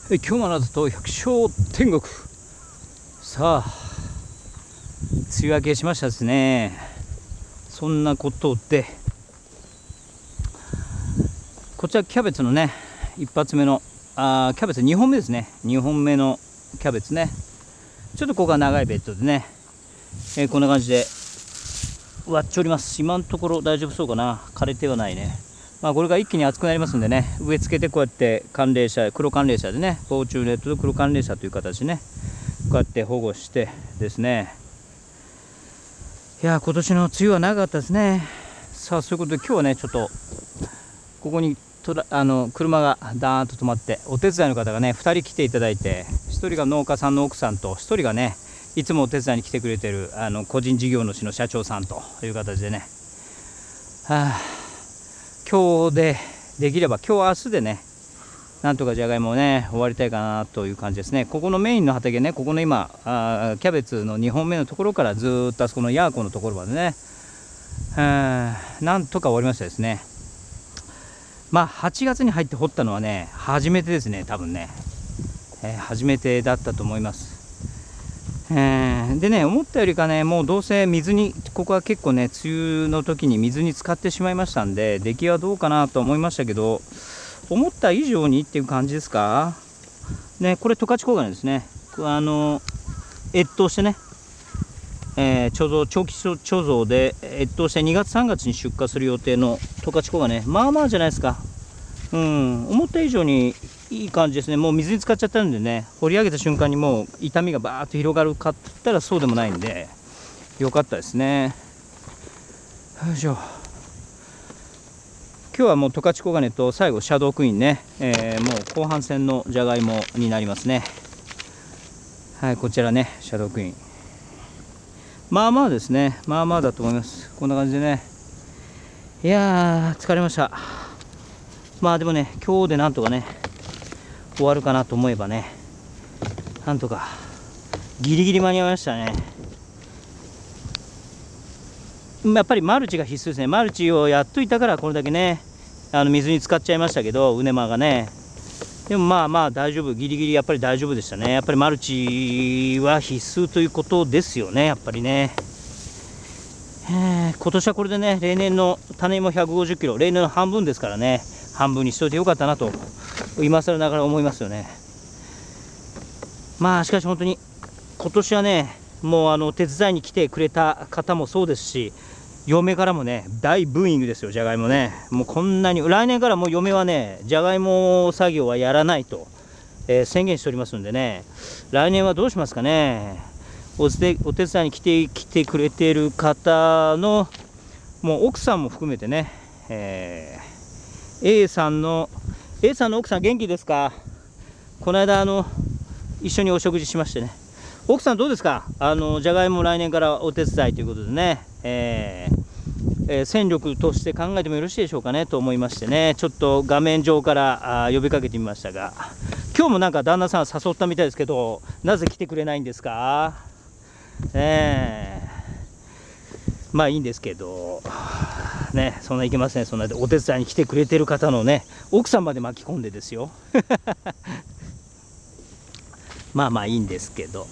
今日もあなたと百姓天国。さあ梅雨明けしましたですね。そんなことでこちらキャベツのね一発目のキャベツ2本目ですね。2本目のキャベツね、ちょっとここが長いベッドでね、こんな感じで割っております。今のところ大丈夫そうかな。枯れてはないね。これが一気に熱くなりますんでね、植え付けてこうやって寒冷車、黒寒冷車でね、防虫ネットと黒寒冷車という形でね、こうやって保護してですね。いや今年の梅雨は長かったですね。さあそういうことで今日はねちょっとここに車がダーンと止まって、お手伝いの方がね2人来ていただいて、1人が農家さんの奥さんと、1人がねいつもお手伝いに来てくれてる個人事業主の社長さんという形でね、今日でできれば今日明日でねなんとかじゃがいもをね終わりたいかなという感じですね。ここのメインの畑ね、ここの今キャベツの2本目のところからずっとあそこのヤーコのところまでね、なんとか終わりましたですね。8月に入って掘ったのはね初めてですね、多分ね、初めてだったと思います。でね、思ったよりかね、もうどうせ水に、ここは結構ね梅雨の時に水に浸かってしまいましたんで、出来はどうかなと思いましたけど、思った以上にっていう感じですかね。これ十勝黄金ですね。越冬してね、長期貯蔵で越冬して2月3月に出荷する予定の十勝黄金、まあまあじゃないですか。思った以上にいい感じですね。もう水に浸かっちゃったんでね、掘り上げた瞬間にもう痛みがバーッと広がるかって言ったらそうでもないんでよかったですね。よいしょ。今日はもう十勝黄金と最後シャドークイーンね、もう後半戦のじゃがいもになりますね。はい、こちらねシャドークイーン、まあまあですね、まあまあだと思います。こんな感じでね、いやー疲れました。でもね今日でなんとかね終わるかなと思えばね、なんとかギリギリ間に合いましたね。やっぱりマルチが必須ですね。マルチをやっといたからこれだけね水に浸かっちゃいましたけど、ウネマがね。でもまあ大丈夫、ギリギリやっぱり大丈夫でしたね。やっぱりマルチは必須ということですよね、やっぱりね。今年はこれでね、例年の種芋150キロ、例年の半分ですからね、半分にしといてよかったなと今更ながら思いますよね。しかし本当に今年はね、もう手伝いに来てくれた方もそうですし、嫁からもね大ブーイングですよ、じゃがいもね。もうこんなに来年からもう嫁はねじゃがいも作業はやらないと、宣言しておりますんでね、来年はどうしますかね。お手伝いに来てくれている方のもう奥さんも含めてね、A さんの奥さん元気ですか。この間一緒にお食事しましてね、奥さんどうですか。じゃがいも来年からお手伝いということでね、戦力として考えてもよろしいでしょうかねと思いましてね、ちょっと画面上から呼びかけてみましたが、今日もなんか旦那さん誘ったみたいですけど、なぜ来てくれないんですか。いいんですけどね、そんないけません。そんなお手伝いに来てくれてる方のね奥さんまで巻き込んでですよいいんですけど、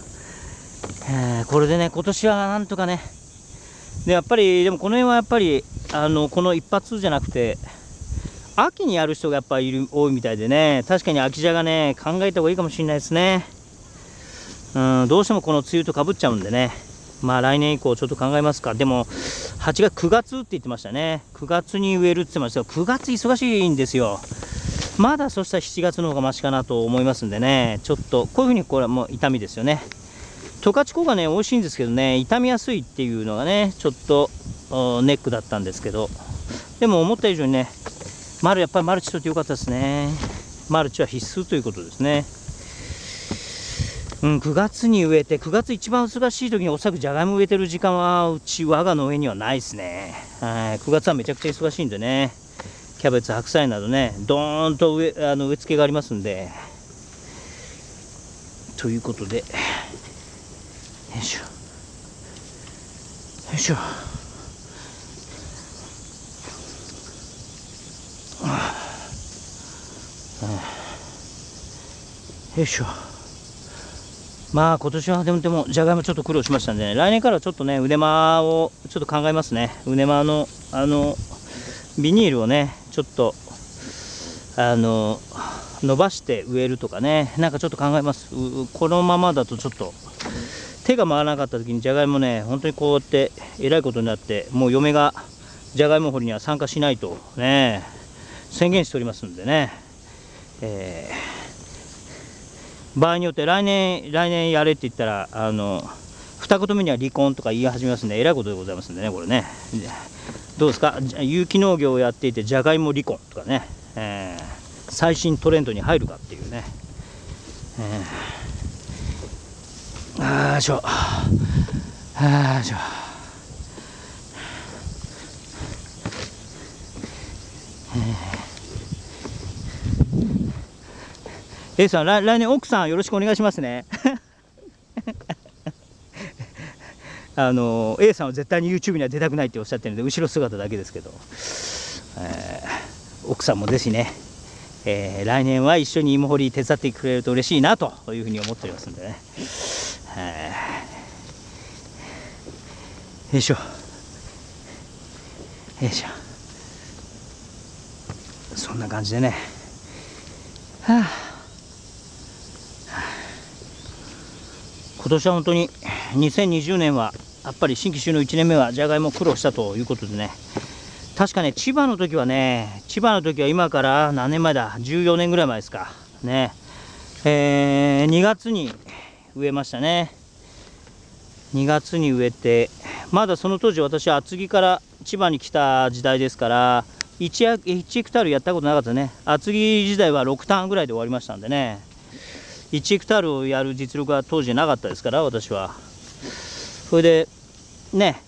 これでね今年はなんとかね。でやっぱりでもこの辺はやっぱりこの一発じゃなくて秋にやる人がやっぱり多いみたいでね、確かに秋じゃがね考えた方がいいかもしれないですね。どうしてもこの梅雨とかぶっちゃうんでね、来年以降ちょっと考えますか。でも8月9月って言ってましたね。9月に植えるって言ってましたけど、9月忙しいんですよ。まだそしたら7月の方がマシかなと思いますんでね、ちょっとこういうふうにこれはもう傷みですよね。十勝黄金ね美味しいんですけどね、傷みやすいっていうのがねちょっとネックだったんですけど、でも思った以上にねやっぱりマルチとってよかったですね。マルチは必須ということですね。9月に植えて、9月一番忙しい時におそらくじゃがいも植えてる時間は我がの上にはないですね。9月はめちゃくちゃ忙しいんでね、キャベツ白菜などねドーンと植え付けがありますんで、ということでよいしょよいしょ。 よいしょ。まあ今年はでもじゃがいもちょっと苦労しましたんでね、来年からはちょっとね腕間をちょっと考えますね。腕間のビニールをねちょっと伸ばして植えるとかね、なんかちょっと考えます。このままだとちょっと手が回らなかった時にじゃがいもね本当にこうやってえらいことになって、もう嫁がじゃがいも掘りには参加しないとね宣言しておりますんでね、場合によって来年やれって言ったら二言目には離婚とか言い始めますんで、えらいことでございますんでね、これねどうですか。有機農業をやっていてじゃがいも離婚とかね、最新トレンドに入るかっていうね、よいしょよいしょ。A さん、来年奥さんよろしくお願いしますね。A さんは絶対に YouTube には出たくないっておっしゃってるんで、後ろ姿だけですけど、奥さんもぜひね、来年は一緒に芋掘り手伝ってくれると嬉しいなというふうに思っておりますんでね。よいしょよいしょ。そんな感じでね、今年は本当に2020年はやっぱり新規収納1年目はじゃがいも苦労したということでね、確かね千葉の時は今から何年前だ、14年ぐらい前ですかね、2月に植えましたね。2月に植えて、まだその当時私は厚木から千葉に来た時代ですから1ヘクタールやったことなかったね。厚木時代は6ターンぐらいで終わりましたんでね、1ヘクタールをやる実力は当時なかったですから私は。それでね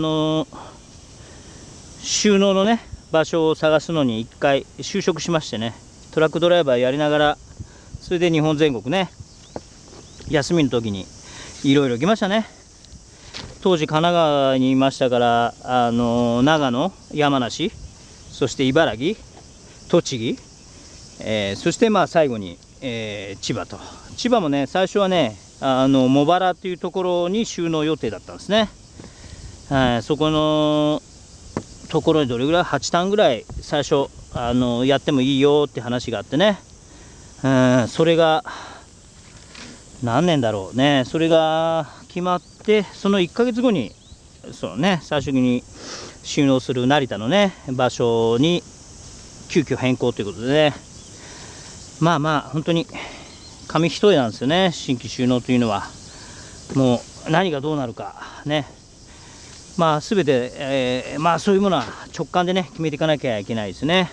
収納のね場所を探すのに1回就職しましてね、トラックドライバーやりながら、それで日本全国ね休みの時にいろいろ来ましたね。当時神奈川にいましたから、長野、山梨、そして茨城、栃木、そしてまあ最後に、千葉と。千葉もね最初はね茂原っていうところに収納予定だったんですね。そこのところにどれぐらい8ターンぐらい最初やってもいいよって話があってね、それが何年だろうね、それが決まって、その1ヶ月後にそうね最初に収納する成田のね場所に急遽変更ということでね、まあ本当に紙一重なんですよね、新規収納というのは。もう何がどうなるかね、まあ全て、まあそういうものは直感でね決めていかなきゃいけないですね。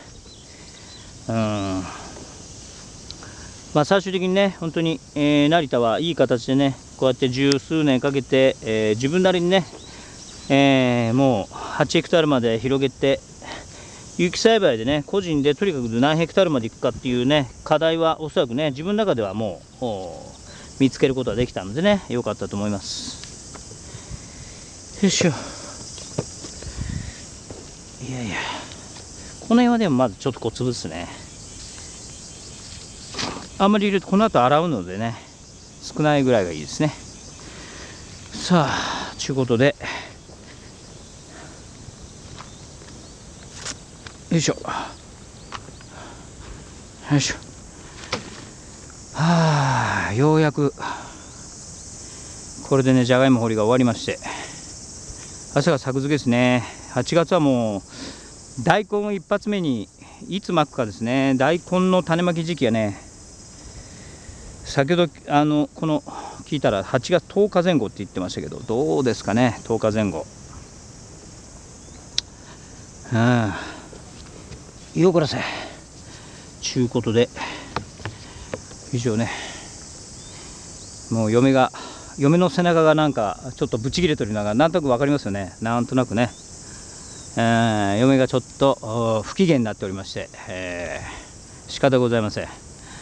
まあ最終的にね本当に、成田はいい形でねこうやって十数年かけて、自分なりにね、もう8ヘクタールまで広げて、有機栽培でね個人でとにかく何ヘクタールまでいくかっていうね課題はおそらくね自分の中ではもう見つけることができたのでね良かったと思います。よいしょ。いやこの辺はでもまずちょっと小粒ですね。あんまり入れるとこの後洗うのでね少ないぐらいがいいですね。さあということでよいしょよいしょ。ようやくこれでねじゃがいも掘りが終わりまして、明日が作付けですね。8月はもう大根を一発目にいつ巻くかですね。大根の種まき時期はね先ほどこの聞いたら8月10日前後って言ってましたけど、どうですかね10日前後。よこらせちゅうことで以上ね、もう嫁の背中がなんかちょっとブチ切れてるのがなんとなく分かりますよね。なんとなくね、嫁がちょっと不機嫌になっておりまして、仕方ございません。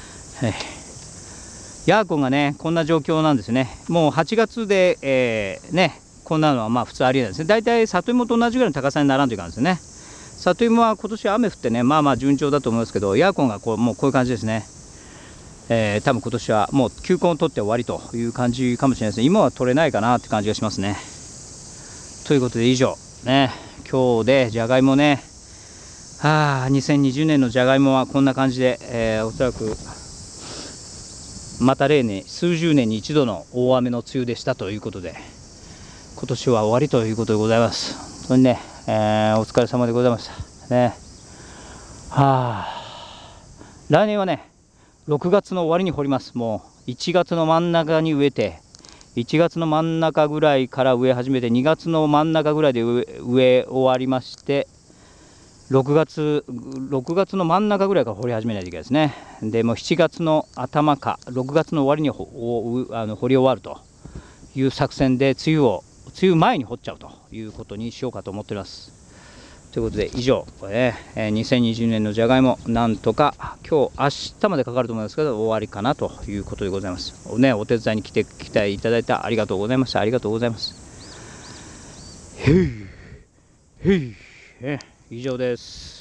ヤーコンがねこんな状況なんですね。もう8月で、ねこんなのはまあ普通ありえないですね。大体里芋と同じぐらいの高さにならんといかんですよね。里芋は今年雨降ってねまあ順調だと思いますけど、ヤーコンがもうこういう感じですね。 多分今年はもう球根を取って終わりという感じかもしれないですね。今は取れないかなって感じがしますね。ということで以上ね、今日でじゃがいもね、2020年のじゃがいもはこんな感じで、おそらくまた例年数十年に一度の大雨の梅雨でしたということで、今年は終わりということでございます。本当にね、お疲れ様でございましたね。来年はね6月の終わりに掘ります。もう1月の真ん中に植えて、1月の真ん中ぐらいから植え始めて、2月の真ん中ぐらいで植え終わりまして、6月の真ん中ぐらいから掘り始めないといけないですね。でもう7月の頭か6月の終わりに掘り終わるという作戦で、梅雨前に掘っちゃうということにしようかと思っております。ということで以上、2020年のじゃがいも、なんとか今日明日までかかると思いますけど終わりかなということでございます。お手伝いに来ていただいたありがとうございました。ありがとうございます。以上です。